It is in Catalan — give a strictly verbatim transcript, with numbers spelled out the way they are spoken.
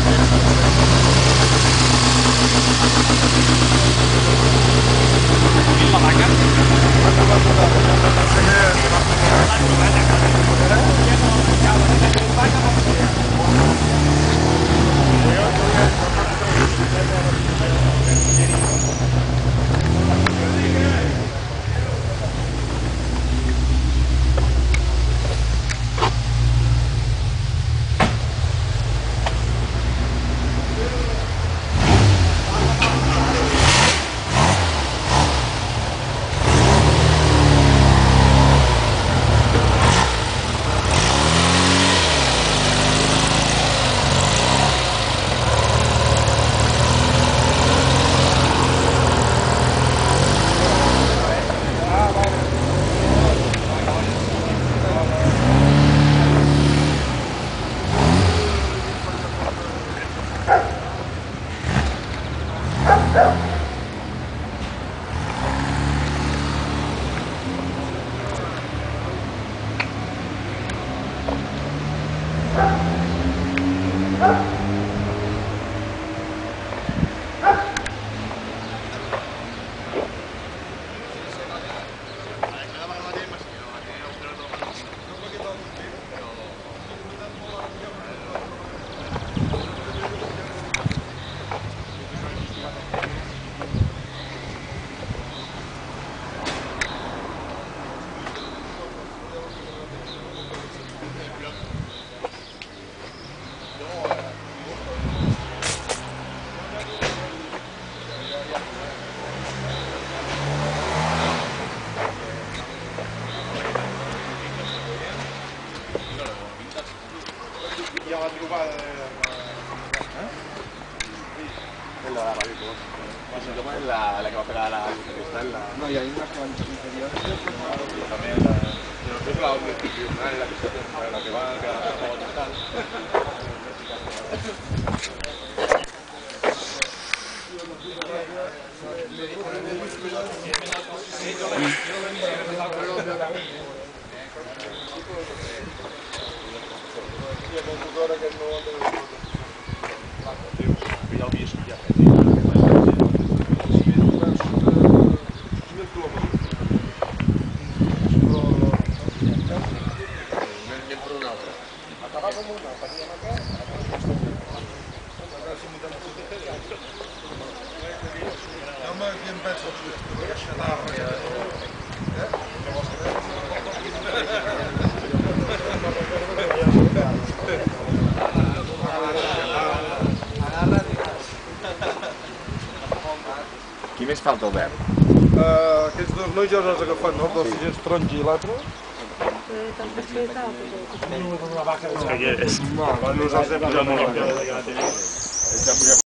La vaca? La trobada de... Es la de la Vico. Básicamente la, la que va a pegar la cristal. La... No, y hay unas cuantas interiores. También la... Es la otra institucional, la que se hace, la que va a quedar la cristal. Qui més falta, Albert? Uh, aquests dos nois ja els has agafat, no? El del Sallents Taronja i l'altre? És que és... No, nosaltres hem posat molt.